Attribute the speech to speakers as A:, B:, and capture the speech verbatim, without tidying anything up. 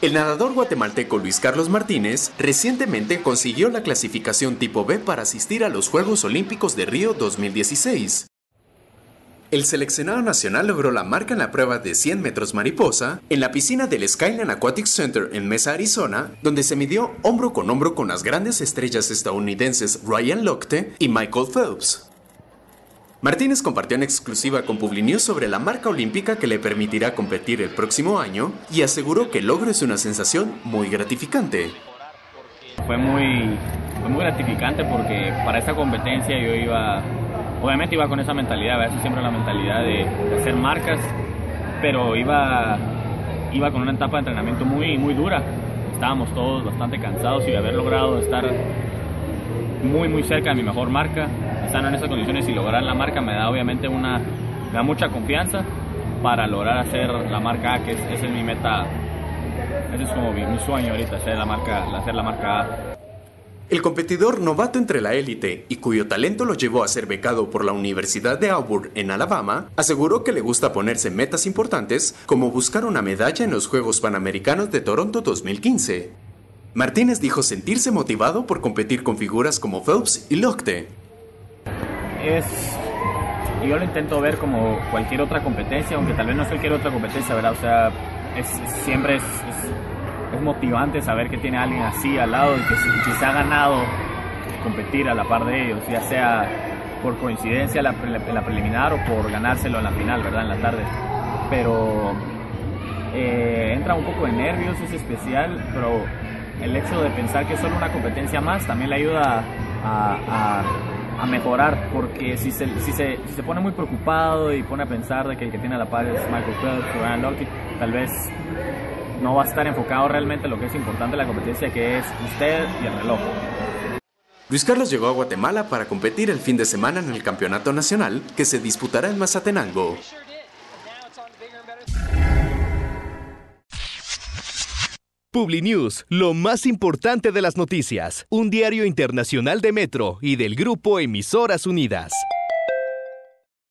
A: El nadador guatemalteco Luis Carlos Martínez recientemente consiguió la clasificación tipo B para asistir a los Juegos Olímpicos de Río dos mil dieciséis. El seleccionado nacional logró la marca en la prueba de cien metros mariposa en la piscina del Skyline Aquatic Center en Mesa, Arizona, donde se midió hombro con hombro con las grandes estrellas estadounidenses Ryan Lochte y Michael Phelps. Martínez compartió en exclusiva con Publinews sobre la marca olímpica que le permitirá competir el próximo año y aseguró que el logro es una sensación muy gratificante.
B: Fue muy, fue muy gratificante porque para esta competencia yo iba, obviamente iba con esa mentalidad, eso siempre la mentalidad de, de hacer marcas, pero iba, iba con una etapa de entrenamiento muy, muy dura. Estábamos todos bastante cansados y de haber logrado estar muy, muy cerca de mi mejor marca, estando en esas condiciones y lograr la marca me da obviamente una, me da mucha confianza para lograr hacer la marca A, que es, esa es mi meta, ese es como mi, mi sueño ahorita, hacer la marca, hacer la marca A.
A: El competidor novato entre la élite y cuyo talento lo llevó a ser becado por la Universidad de Auburn en Alabama, aseguró que le gusta ponerse metas importantes como buscar una medalla en los Juegos Panamericanos de Toronto dos mil quince. Martínez dijo sentirse motivado por competir con figuras como Phelps y Lochte.
B: Es, yo lo intento ver como cualquier otra competencia, aunque tal vez no es cualquier otra competencia, ¿verdad? O sea, es, siempre es, es, es motivante saber que tiene alguien así al lado y que, que se ha ganado competir a la par de ellos, ya sea por coincidencia en la, en la preliminar o por ganárselo en la final, ¿verdad? En la tarde. Pero eh, entra un poco de nervios, es especial, pero el hecho de pensar que es solo una competencia más también le ayuda a, a, a mejorar, porque si se, si, se, si se pone muy preocupado y pone a pensar de que el que tiene a la par es Michael Phelps o Ryan Lochte, tal vez no va a estar enfocado realmente en lo que es importante en la competencia, que es usted y el reloj.
A: Luis Carlos llegó a Guatemala para competir el fin de semana en el Campeonato Nacional que se disputará en Mazatenango.
C: Publinews, lo más importante de las noticias, un diario internacional de Metro y del Grupo Emisoras Unidas.